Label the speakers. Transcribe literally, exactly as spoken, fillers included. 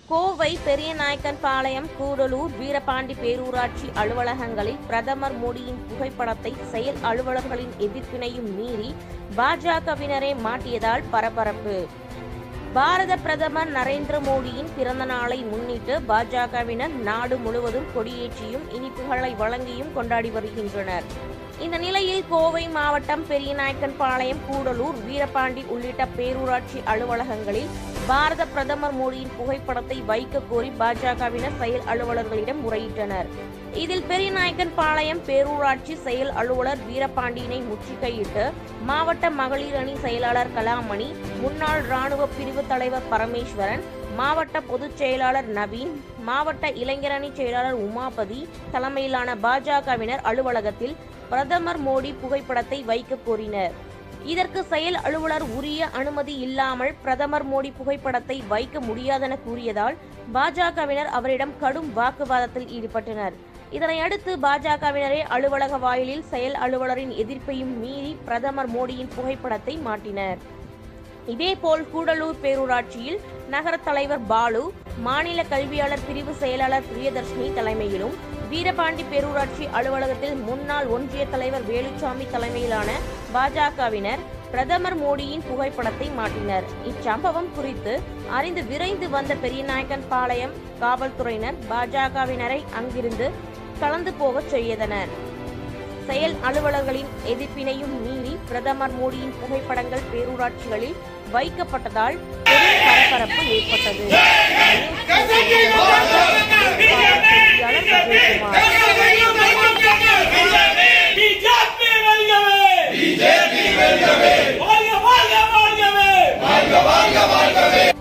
Speaker 1: கோவை பெரியநாயக்கன்பாளையம், கூடலூர், வீரபாண்டி பேரூராட்சி அலுவலகங்களில் பிரதமர் மோடியின் புகைப்படத்தை செயல் அலுவலர்களின் எதிர்ப்பினையும் மீறி பாஜகவினரே மாட்டியதால் பரபரப்பு. பாரத பிரதமர் நரேந்திர மோடியின் பிறந்த நாளை முன்னிட்டு பாஜகவினர் நாடு முழுவதும் கொடியேற்றியும் இனிப்புகளை வழங்கியும் கொண்டாடி வருகின்றனர். இந்த நிலையில் கோவை மாவட்டம் பெரியநாயக்கன்பாளையம், கூடலூர், வீரபாண்டி உள்ளிட்ட பேரூராட்சி அலுவலகங்களில் பாரத பிரதமர் மோடியின் புகைப்படத்தை வைக்க கோரி பாஜகவினர் செயல் அலுவலர்களிடம் முறையிட்டனர். இதில் பெரியநாயக்கன்பாளையம் பேரூராட்சி செயல் அலுவலர் வீரபாண்டியனை முற்றுகையிட்டு மாவட்ட மகளிர் அணி செயலாளர் கலாமணி, முன்னாள் ராணுவ பிரிவு தலைவர் பரமேஸ்வரன், மாவட்ட பொதுச் செயலாளர் நவீன், மாவட்ட இளைஞரணி செயலாளர் உமாபதி தலைமையிலான பாஜகவினர் அலுவலகத்தில் பிரதமர் மோடி புகைப்படத்தை வைக்க கோரினர். இதற்கு செயல் அலுவலர் உரிய அனுமதி இல்லாமல் பிரதமர் மோடி புகைப்படத்தை வைக்க முடியாதென கூறியதால் பாஜகவினர் அவரிடம் கடும் வாக்குவாதத்தில் ஈடுபட்டனர். இதனையடுத்து பாஜகவினரே அலுவலக வாயிலில் செயல் அலுவலரின் எதிர்ப்பையும் மீறி பிரதமர் மோடியின் புகைப்படத்தை மாட்டினர். இதேபோல் கூடலூர் பேரூராட்சியில் நகர தலைவர் பாலு, மாநில கல்வியாளர் பிரிவு செயலாளர் பிரியதர்ஷினி தலைமையிலும், வீரபாண்டி பேரூராட்சி அலுவலகத்தில் முன்னாள் ஒன்றிய தலைவர் வேலுச்சாமி தலைமையிலான பாஜகவினர் பிரதமர் மோடியின் புகைப்படத்தை மாட்டினர். இச்சம்பவம் குறித்து அறிந்து விரைந்து வந்த பெரியநாயக்கன்பாளையம் காவல்துறையினர் பாஜகவினரை அங்கிருந்து கலந்து போகச் செய்தனர். செயல் அலுவலர்களின் எதிர்ப்பினையும் மீறி பிரதமர் மோடியின் புகைப்படங்கள் பேரூராட்சிகளில் வைக்கப்பட்டதால் பெரும் பரபரப்பு ஏற்பட்டது.
Speaker 2: வாழ்க வாழ்க வாழ்கவே!